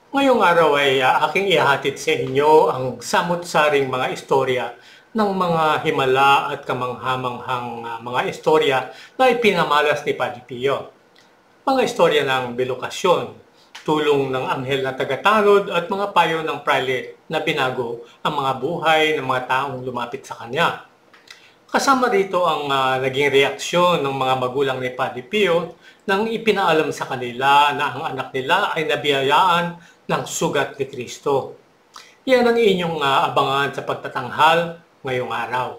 Ngayong araw ay aking ihahatid sa inyo ang samut-saring mga istorya ng mga himala at kamanghamanghang mga istorya na ipinamalas ni Padre Pio. Mga istorya ng bilokasyon, tulong ng anghel na tagatanod at mga payo ng prale na binago ang mga buhay ng mga taong lumapit sa kanya. Kasama rito ang naging reaksyon ng mga magulang ni Padre Pio nang ipinaalam sa kanila na ang anak nila ay nabiyayaan ng sugat ni Kristo. Yan ang inyong abangan sa pagtatanghal ngayong araw.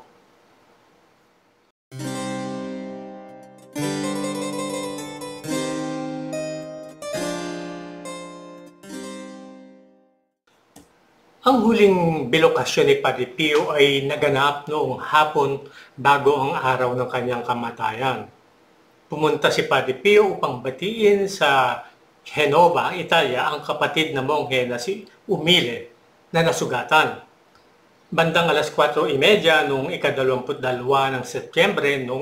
Ang huling bilokasyon ni Padre Pio ay naganap noong hapon bago ang araw ng kanyang kamatayan. Pumunta si Padre Pio upang batiin sa Genova, Italia, ang kapatid na monghe na si Umile na nasugatan. Bandang alas 4:30 noong ika-22 ng Setyembre noong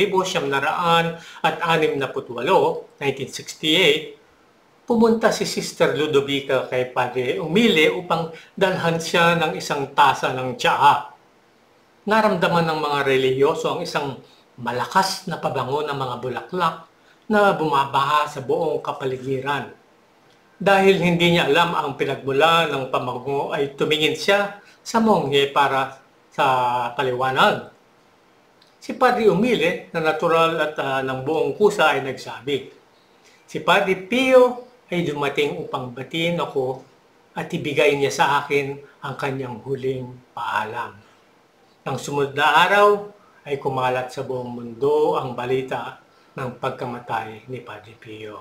1968, 1968, pumunta si Sister Ludovica kay Padre Umile upang dalhan siya ng isang tasa ng tsaa. Naramdaman ng mga relihiyoso ang isang malakas na pabango ng mga bulaklak na bumabaha sa buong kapaligiran. Dahil hindi niya alam ang pinagmula ng pabango ay tumingin siya sa monghe para sa paliwanag. Si Padre Umile na natural at ng buong kusa ay nagsabi, "Si Padre Pio ay dumating upang batiin ako at ibigay niya sa akin ang kanyang huling paalam." Nang sumunod na araw ay kumalat sa buong mundo ang balita ng pagkamatay ni Padre Pio.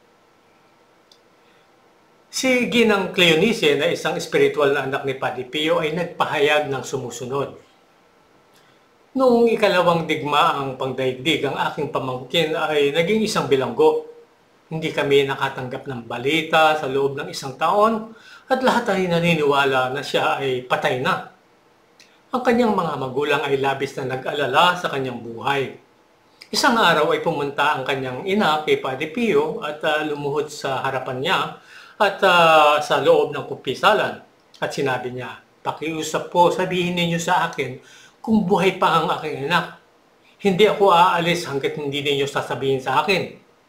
Si Ginang Cleonice na isang espiritual na anak ni Padre Pio ay nagpahayag ng sumusunod. Noong ikalawang digmaang pangdaigdig, ang aking pamangkin ay naging isang bilanggo. Hindi kami nakatanggap ng balita sa loob ng isang taon at lahat ay naniniwala na siya ay patay na. Ang kanyang mga magulang ay labis na nag-alala sa kanyang buhay. Isang araw ay pumunta ang kanyang ina kay Padre Pio at lumuhod sa harapan niya at sa loob ng kumpisalan. At sinabi niya, "Pakiusap po, sabihin ninyo sa akin kung buhay pa ang aking anak. Hindi ako aalis hanggat hindi ninyo sasabihin sa akin."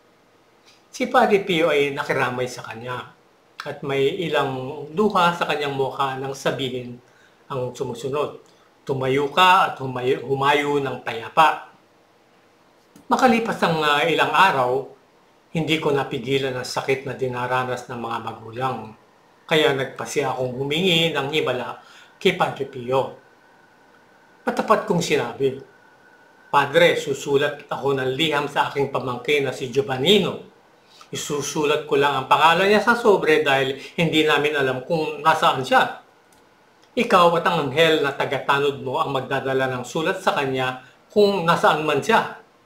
Si Padre Pio ay nakiramay sa kanya at may ilang luha sa kanyang mukha nang sabihin ang sumusunod, "Tumayo ka at humayo ng payapa." Makalipas ang ilang araw, hindi ko napigilan ang sakit na dinaranas ng mga magulang. Kaya nagpasya akong humingi ng himala kay Padre Pio. Patapat kong sinabi, "Padre, susulat ako ng liham sa aking pamangkin na si Giovannino. Isusulat ko lang ang pangalan niya sa sobre dahil hindi namin alam kung nasaan siya. Ikaw at ang anghel na tagatanod mo ang magdadala ng sulat sa kanya kung nasaan man siya."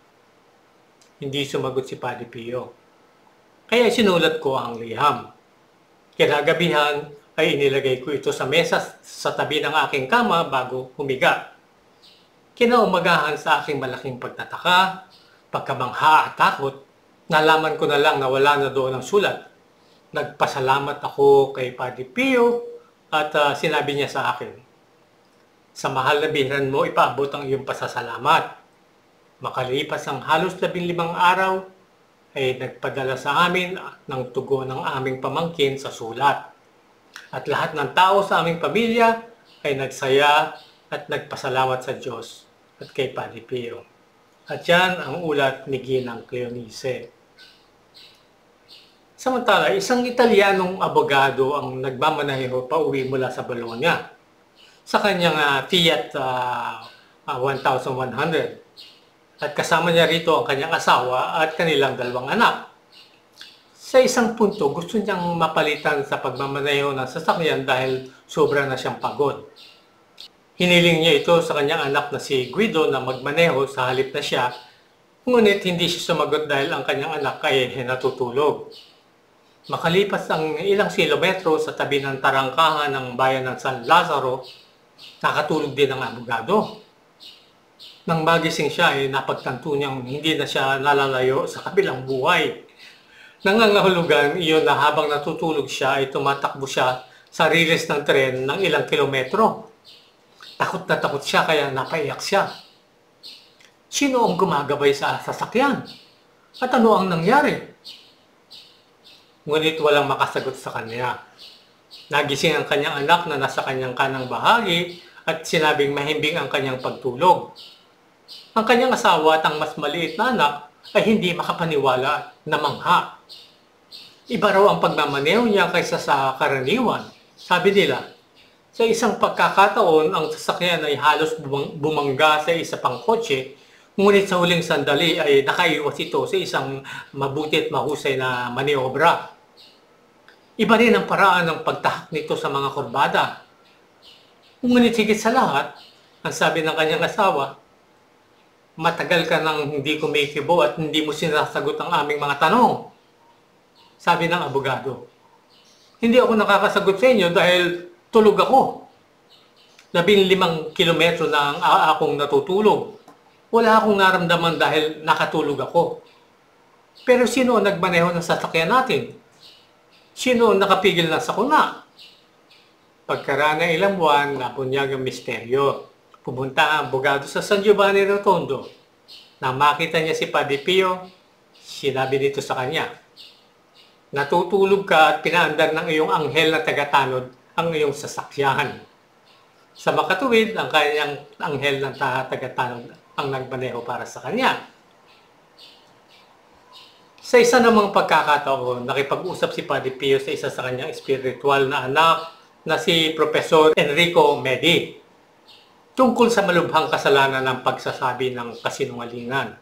Hindi sumagot si Padre Pio. Kaya sinulat ko ang liham. Kinagabihan ay inilagay ko ito sa mesa sa tabi ng aking kama bago humiga. Kinaumagahan sa aking malaking pagtataka, pagkamangha at takot, nalaman ko na lang na wala na doon ang sulat. Nagpasalamat ako kay Padre Pio at sinabi niya sa akin, "Sa mahal na bihiran mo ipaabot ang iyong pasasalamat." Makalipas ang halos 15 araw, ay nagpadala sa amin ng tugon ng aming pamangkin sa sulat. At lahat ng tao sa aming pamilya ay nagsaya at nagpasalamat sa Diyos at kay Padre Pio. At yan ang ulat ni Ginang Cleonice. Samantala, isang Italianong abogado ang nagmamaneho pa uwi mula sa Bologna sa kanyang Fiat 1100. At kasama niya rito ang kanyang asawa at kanilang dalawang anak. Sa isang punto, gusto niyang mapalitan sa pagmamaneho ng sasakyan dahil sobra na siyang pagod. Hiniling niya ito sa kanyang anak na si Guido na magmaneho sa halip na siya, ngunit hindi siya sumagot dahil ang kanyang anak ay natutulog. Makalipas ang ilang kilometro sa tabi ng tarangkahan ng bayan ng San Lazaro, nakatulog din ang abogado. Nang magising siya ay napagtanto niyang hindi na siya nalalayo sa kabilang buhay. Nangangahulugan iyon na habang natutulog siya ay tumatakbo siya sa riles ng tren ng ilang kilometro. Takot na takot siya kaya napaiyak siya. Sino ang gumagabay sa sasakyan? At ano ang nangyari? Ngunit walang makasagot sa kanya. Nagising ang kanyang anak na nasa kanyang kanang bahagi at sinabing mahimbing ang kanyang pagtulog. Ang kanyang asawa at ang mas maliit na anak ay hindi makapaniwala at namangha. Iba raw ang pagmamaneho niya kaysa sa karaniwan. Sabi nila, sa isang pagkakataon ang sasakyan ay halos bumangga sa isa pang kotse, ngunit sa huling sandali ay nakaiwas ito sa isang mabuti at mahusay na maniobra. Iba rin ang paraan ng pagtahak nito sa mga kurbada. Ngunit higit sa lahat, ang sabi ng kanyang asawa, matagal ka nang hindi kumikibo at hindi mo sinasagot ang aming mga tanong. Sabi ng abogado, hindi ako nakakasagot sa inyo dahil tulog ako. 15 kilometro na ang akong natutulog. Wala akong naramdaman dahil nakatulog ako. Pero sino ang nagmaneho ng sasakyan natin? Sino ang nakapigil ng sakuna? Pagkaraan ng ilang buwan, nabunyag ang misteryo. Pumunta ang abogado sa San Giovanni Rotondo. Nang makita niya si Padre Pio, sinabi nito sa kanya, natutulog ka at pinaandar ng iyong anghel na tagatanod ang iyong sasakyan. Sa makatuwid, ang kanyang anghel ng tagatanod ang nagmaneho para sa kanya. Sa isa namang pagkakataon, nakipag-usap si Padre Pio sa isa sa kanyang espiritual na anak na si Professor Enrico Medi tungkol sa malubhang kasalanan ng pagsasabi ng kasinungalingan.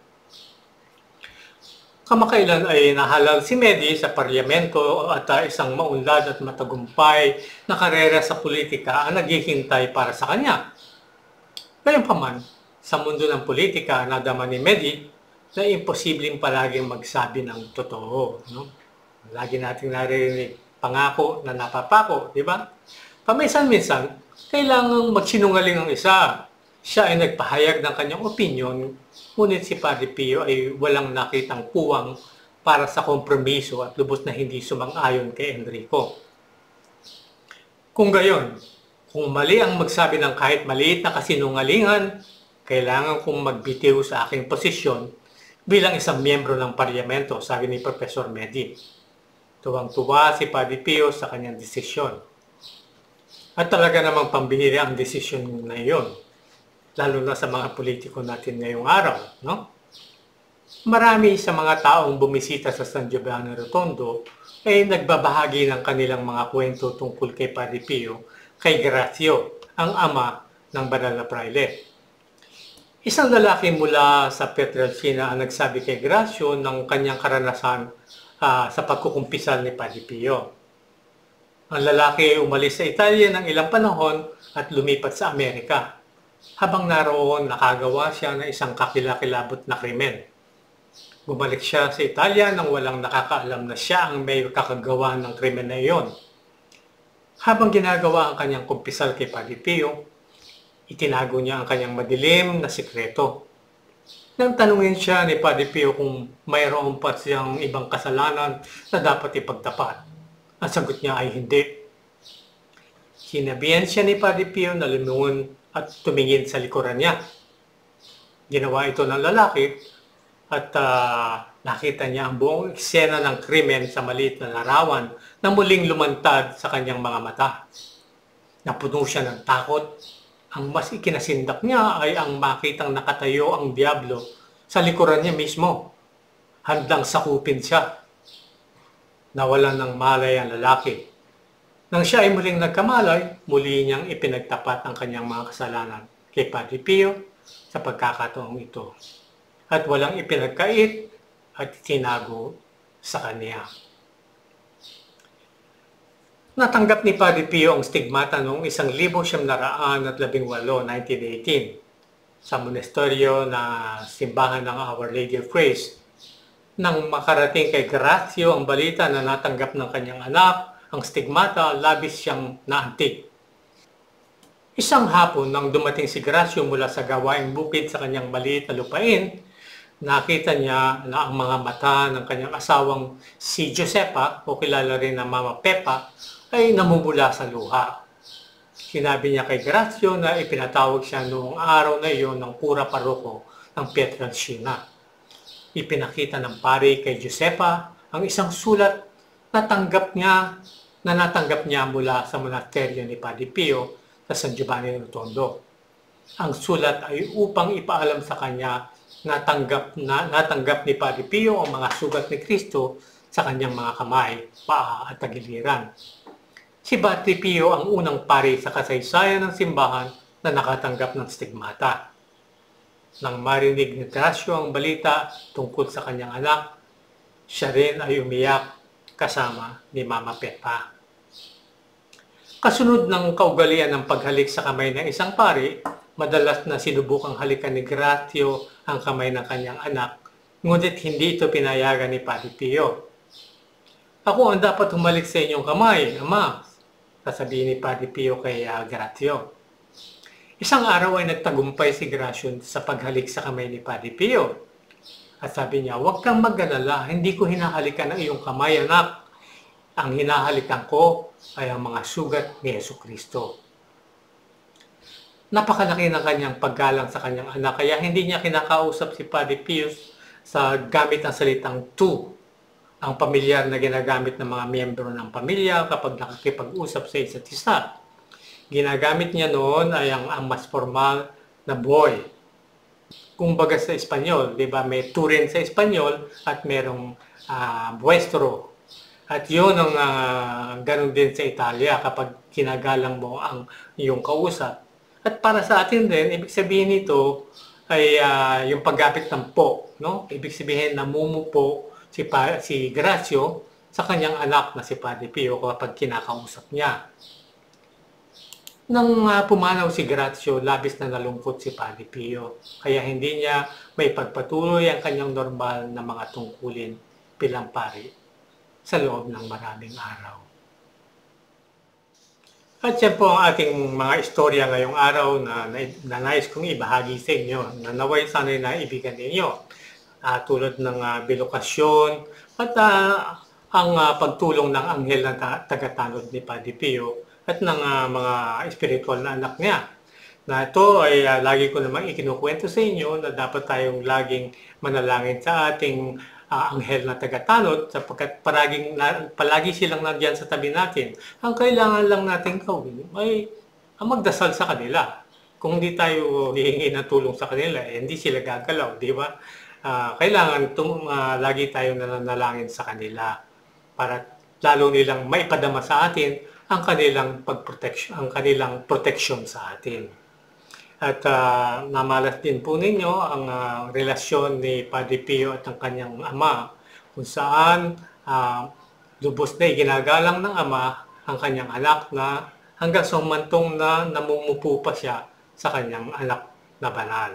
Kamakailan ay nahalal si Medi sa parlamento at isang maunlad at matagumpay na karera sa politika ang naghihintay para sa kanya. Gayunpaman, sa mundo ng politika, nadama ni Medi na imposibleng palaging magsabi ng totoo. No? Lagi nating naririnig pangako na napapako, di ba? Paminsan-minsan, kailangang magsinungaling ang isa. Siya ay nagpahayag ng kanyang opinion, ngunit si Padre Pio ay walang nakitang puwang para sa kompromiso at lubos na hindi sumang-ayon kay Enrico. Kung gayon, kung mali ang magsabi ng kahit maliit na kasinungalingan, kailangan kong magbitiw sa aking posisyon bilang isang miyembro ng parlamento, sabi ni Professor Medi. Tuwang-tuwa si Padre Pio sa kanyang desisyon. At talaga namang pambihira ang desisyon na iyon, lalo na sa mga politiko natin ngayong araw, no? Marami sa mga taong bumisita sa San Giovanni Rotondo ay nagbabahagi ng kanilang mga kwento tungkol kay Padre Pio kay Gracio, ang ama ng banal na praile. Isang lalaki mula sa Pietrelcina ang nagsabi kay Gracio ng kanyang karanasan sa pagkukumpisal ni Padre Pio. Ang lalaki ay umalis sa Italia ng ilang panahon at lumipat sa Amerika. Habang naroon, nakagawa siya ng isang kakilakilabot na krimen. Bumalik siya sa Italia nang walang nakakaalam na siya ang may kakagawa ng krimen na iyon. Habang ginagawa ang kanyang kumpisal kay Padre Pio, itinago niya ang kanyang madilim na sikreto. Nang tanungin siya ni Padre Pio kung mayroon pa siyang ibang kasalanan na dapat ipagtapat, ang sagot niya ay hindi. Sinabihan siya ni Padre Pio na lumingon at tumingin sa likuran niya. Ginawa ito ng lalaki at nakita niya ang buong eksena ng krimen sa maliit na larawan na muling lumantad sa kanyang mga mata. Napuno siya ng takot. Ang mas ikinasindak niya ay ang makitang nakatayo ang diablo sa likuran niya mismo. Handang sakupin siya. Nawalan ng malay ang lalaki. Nang siya ay muling nagkamalay, muli niyang ipinagtapat ang kanyang mga kasalanan kay Padre Pio sa pagkakataong ito. At walang ipinagkait at tinago sa kanya. Natanggap ni Padre Pio ang stigmata noong 1918, 1918, sa monasteryo na simbahan ng Our Lady of Grace. Nang makarating kay Gracio ang balita na natanggap ng kanyang anak, ang stigmata, labis siyang naantig. Isang hapon nang dumating si Gracio mula sa gawaing bukid sa kanyang maliit na lupain, Nakita niya na ang mga mata ng kanyang asawang si Josepa o kilala rin na Mama Pepa ay namumula sa luha. Sinabi niya kay Gracio na ipinatawag siya noong araw na iyon ng kura paroko ng Pietrelcina. Ipinakita ng pari kay Josepa ang isang sulat na natanggap niya mula sa monasteryo ni Padre Pio sa San Giovanni Rotondo. Ang sulat ay upang ipaalam sa kanya na natanggap ni Padre Pio ang mga sugat ni Kristo sa kanyang mga kamay, paa at tagiliran. Si Padre Pio ang unang pari sa kasaysayan ng simbahan na nakatanggap ng stigmata. Nang marinig ni Gracio ang balita tungkol sa kanyang anak, siya rin ay umiyak kasama ni Mama Pepa. Kasunod ng kaugalian ng paghalik sa kamay ng isang pari, madalas na sinubukang halikan ni Gracio ang kamay ng kanyang anak, ngunit hindi ito pinayagan ni Padre Pio. Ako ang dapat humalik sa inyong kamay, Ama, sasabihin ni Padre Pio kay Gracio. Isang araw ay nagtagumpay si Gracio sa paghalik sa kamay ni Padre Pio. At sabi niya, huwag kang mag-alala, hindi ko hinahalikan ang iyong kamay, anak. Ang hinahalikan ko ay ang mga sugat ni Jesucristo. Napakalaki ng kanyang paggalang sa kanyang anak, kaya hindi niya kinakausap si Padre Pio sa gamit ng salitang tu, ang pamilyar na ginagamit ng mga miyembro ng pamilya kapag nakikipag-usap sa isa't isa. Ginagamit niya noon ay ang mas formal na boy. Kumbaga sa Espanyol, di ba? May tu rin sa Espanyol at merong vuestro. At yun ang ganun din sa Italia kapag kinagalang mo ang iyong kausap. At para sa atin din, ibig sabihin nito ay yung paggamit ng po. No? Ibig sabihin namumupo si Gracio sa kanyang anak na si Padre Pio kapag kinakausap niya. Nang pumanaw si Gracio, labis na nalungkot si Padre Pio, kaya hindi niya may pagpatuloy ang kanyang normal na mga tungkulin bilang pari sa loob ng maraming araw. At yan po ang ating mga istorya ngayong araw na nais kong ibahagi sa inyo, na naway sana'y naibigan ninyo. Tulad ng bilokasyon at ang pagtulong ng anghel na tagatanod ni Padre Pio at ng mga spiritual na anak niya. Na ito ay lagi ko namang ikinukwento sa inyo na dapat tayong laging manalangin sa ating anghel na tagatanod sapagkat palagi silang nandiyan sa tabi natin. Ang kailangan lang natin gawin ay magdasal sa kanila. Kung hindi tayo hihingi ng tulong sa kanila, hindi sila gagalaw, di ba? Kailangan lagi tayong nanalangin sa kanila para lalo nilang maipadama sa atin ang kanilang proteksyon sa atin. At namalas din po ninyo ang relasyon ni Padre Pio at ang kanyang ama, kung saan lubos na iginagalang ng ama ang kanyang anak na hanggang sa humantong na namumupo pa siya sa kanyang anak na banal.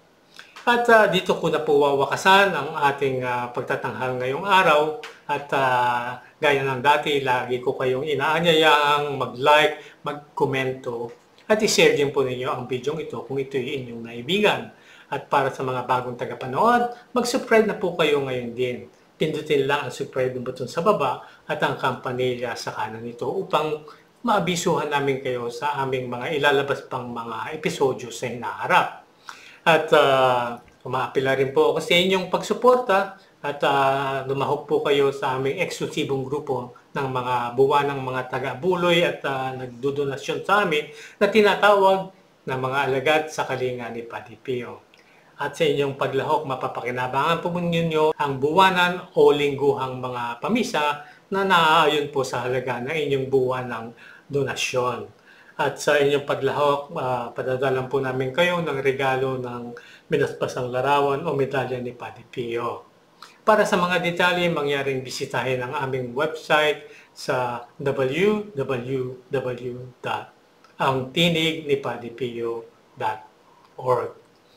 At dito ko na po wawakasan ang ating pagtatanghal ngayong araw. At gaya ng dati, lagi ko kayong inaanyayaang mag-like, mag-komento, at i-share din po ninyo ang video ito kung ito'y inyong naibigan. At para sa mga bagong tagapanood, mag-subscribe na po kayo ngayon din. Pindutin lang ang subscribe button sa baba at ang kampanilya sa kanan nito upang maabisuhan namin kayo sa aming mga ilalabas pang mga episodyo sa hinaharap. At umaapila rin po ako sa inyong pagsuporta at lumahok po kayo sa aming eksklusibong grupo ng mga buwanang mga taga-buloy at nagdodonasyon sa amin na tinatawag na mga alagad sa kalinga ni Padre Pio. At sa inyong paglahok, mapapakinabangan po ninyo ang buwanan o lingguhang mga pamisa na naaayon po sa halaga ng inyong buwanang donasyon. At sa inyong paglahok, padadalan po namin kayo ng regalo ng minaspasang larawan o medalya ni Padre Pio. Para sa mga detalye, mangyaring bisitahin ang aming website sa www.angtinignipadrepio.org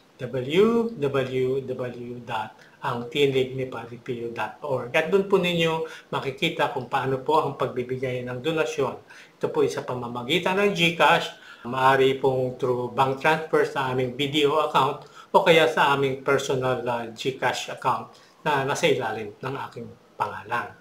www.angtinignipadrepio.org At doon po ninyo makikita kung paano po ang pagbibigay ng donasyon. Ito po sa pamamagitan ng GCash, maaari pong through bank transfer sa aming BDO account o kaya sa aming personal GCash account na nasa ilalim ng aking pangalan.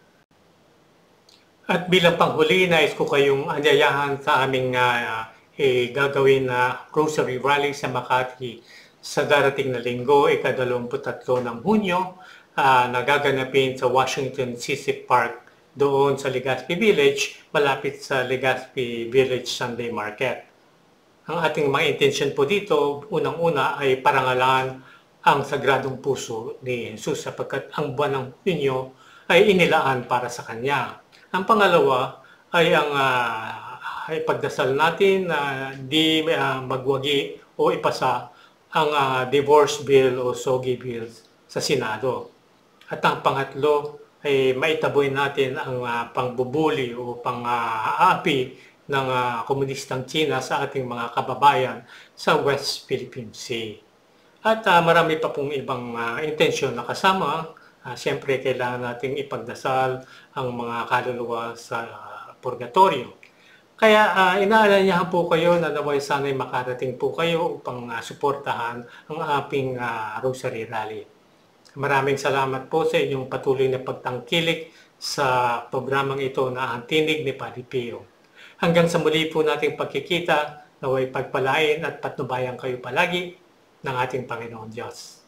At bilang panghuli, nais ko kayong anyayahan sa aming gagawin na grocery rally sa Makati sa darating na linggo, ika-23 ng Hunyo, na gaganapin sa Washington CC Park doon sa Legazpi Village, malapit sa Legazpi Village Sunday Market. Ang ating mga intensyon po dito, unang-una ay parangalan ang Sagradong Puso ni Jesus sapagkat ang buwan ng Hunyo ay inilaan para sa Kanya. Ang pangalawa ay ang ipagdasal natin na di magwagi o ipasa ang divorce bill o SOGI bills sa Senado. At ang pangatlo ay maitaboy natin ang pangbubuli o pang-aapi ng komunistang China sa ating mga kababayan sa West Philippine Sea. At marami pa pong ibang intensyon na kasama. Siyempre, kailangan nating ipagdasal ang mga kaluluwa sa purgatorio. Kaya inaalanyahan po kayo na naway sana'y makarating po kayo upang suportahan ang ating Rosary Rally. Maraming salamat po sa inyong patuloy na pagtangkilik sa programang ito na ang Tinig ni Padre Pio. Hanggang sa muli po nating pagkikita, naway pagpalain at patnubayan kayo palagi ng ating Panginoon Diyos.